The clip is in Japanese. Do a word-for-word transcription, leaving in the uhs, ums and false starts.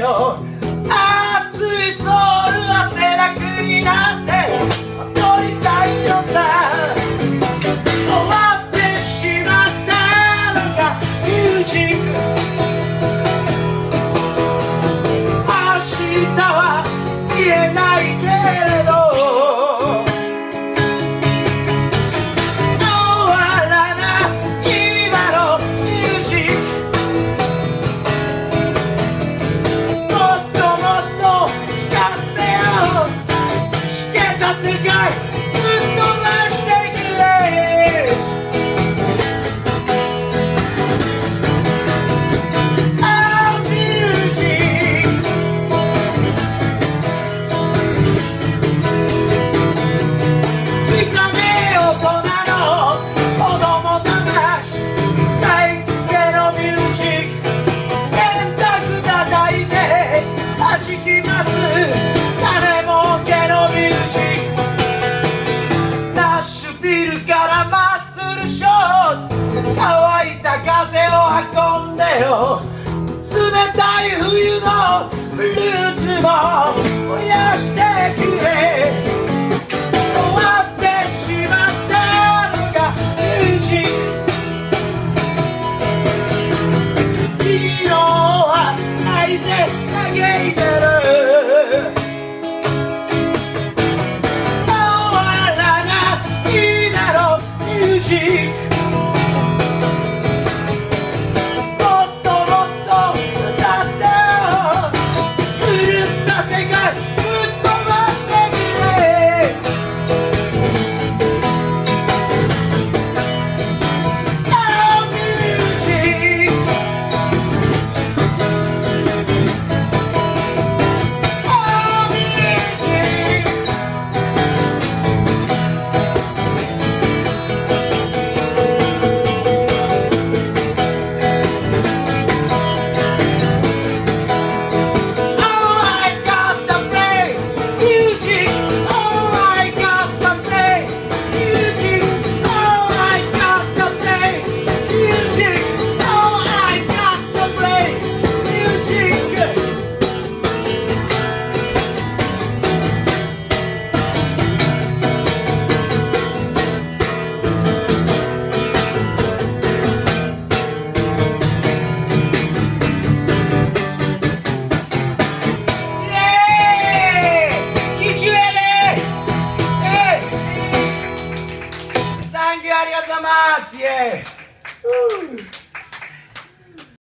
よ。熱いソウルは背中になって踊りたいのさ。終わってしまったのがミュージック。明日は言えないけれど乾いた風を運んでよ。冷たい冬のフルーツも燃やしてくれ。終わってしまったのがミュージック。ヒーローは泣いて嘆いてる。終わらないだろミュージック。ありがとうございます。イエーイ。